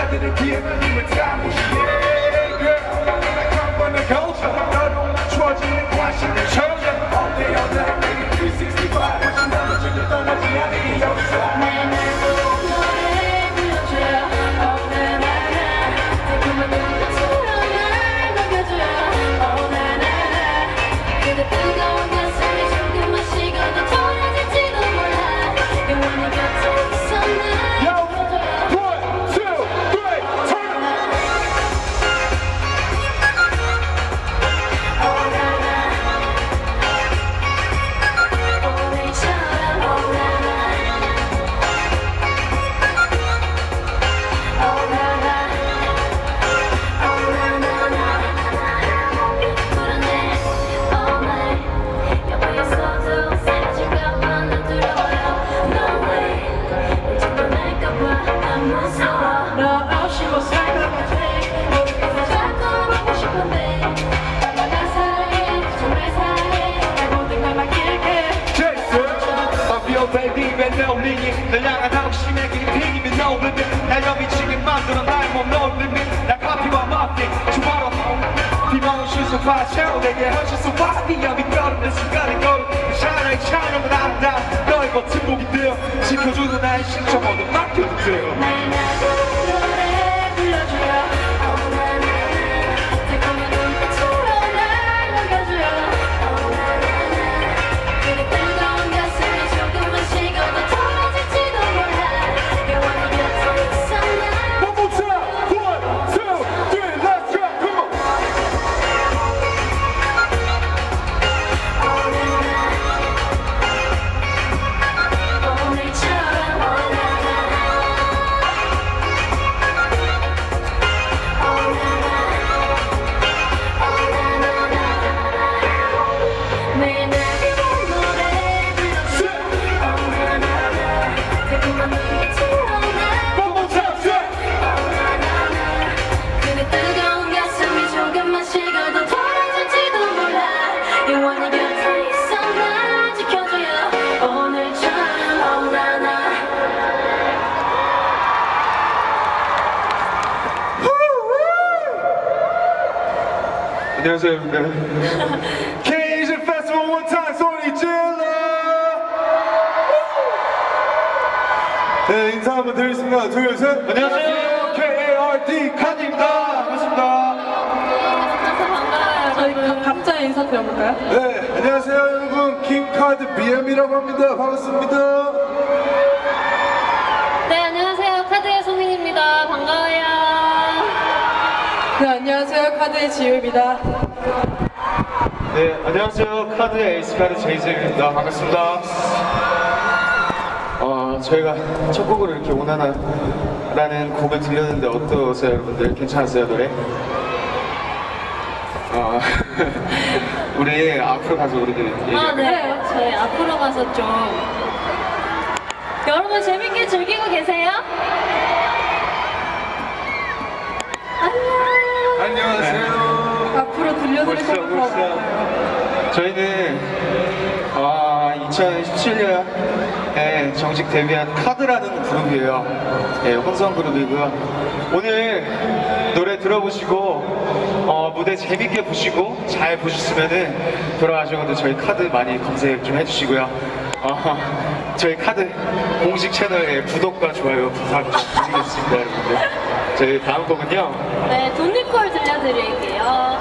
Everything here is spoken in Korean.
남자들의 기회는 다 무시해. 난 번의 거쳐 너로 맞춰지는 관심을 전혀 All day all night baby 365 다시 나는 절대 떠나지 않는 이 역사. Baby, 너 링이 널 향한 호기심에 길이 핑이면 no limit. 날 여미치게 만들어 날 몸 no limit. 나 커피와 마피 주바로 비방을 실수 파채워 내게 현실 속 바디야 밑거름는 순간에 걸음 샤라의 찬양은 아름다운 너의 버튼 목이 되어 지켜주는 나의 심장 모두 맡겨도 돼요. 안녕하세요. K-Asian Festival one time 소리 질러. 네, 인사 한번 드리겠습니다. 둘, 셋. 안녕하세요. KARD 칸입니다. 반갑습니다. 반가워요. 저희 각자 인사드려볼까요? 네, 안녕하세요 여러분. 킹카드 BM이라고 합니다. 반갑습니다. 네, 안녕하세요. 카드의 소민입니다. 반가워요. 네, 안녕하세요. 카드의 지우입니다. 네, 안녕하세요. 카드의 에이스 카드 제이제입니다. 반갑습니다. 저희가 첫 곡으로 이렇게 오나나라는 곡을 들렸는데 어떠세요, 여러분들? 괜찮았어요, 노래? 우리 앞으로 가서 우리들 네. 저희 앞으로 가서 좀 여러분 재밌게 즐기고 계세요? 안녕하세요. 앞으로 들려드릴 곡은 없어요. 저희는 2017년에 정식 데뷔한 카드라는 그룹이에요. 예, 혼성 그룹이고요. 오늘 노래 들어보시고 무대 재밌게 보시고 잘 보셨으면은 돌아가셔도 저희 카드 많이 검색 좀 해주시고요. 저희 카드 공식 채널에 구독과 좋아요 부탁 좀 드리겠습니다, 여러분들. 저희 다음 곡은요. 네, 돈니콜 들려드릴게요.